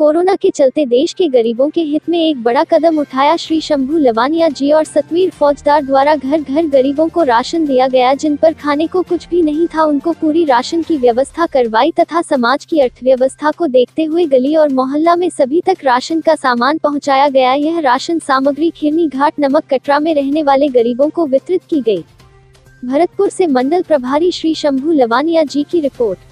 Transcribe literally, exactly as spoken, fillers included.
Corona के चलते देश के गरीबों के हित में एक बड़ा कदम उठाया। श्री शंभू लवानिया जी और सतवीर फौजदार द्वारा घर घर गरीबों को राशन दिया गया। जिन पर खाने को कुछ भी नहीं था उनको पूरी राशन की व्यवस्था करवाई तथा समाज की अर्थव्यवस्था को देखते हुए गली और मोहल्ला में सभी तक राशन का सामान पहुंचाया गया। यह राशन सामग्री खिरनी घाट नमक कटरा में रहने वाले गरीबों को वितरित की गई। भरतपुर से मंडल प्रभारी श्री शंभू लवानिया जी की रिपोर्ट।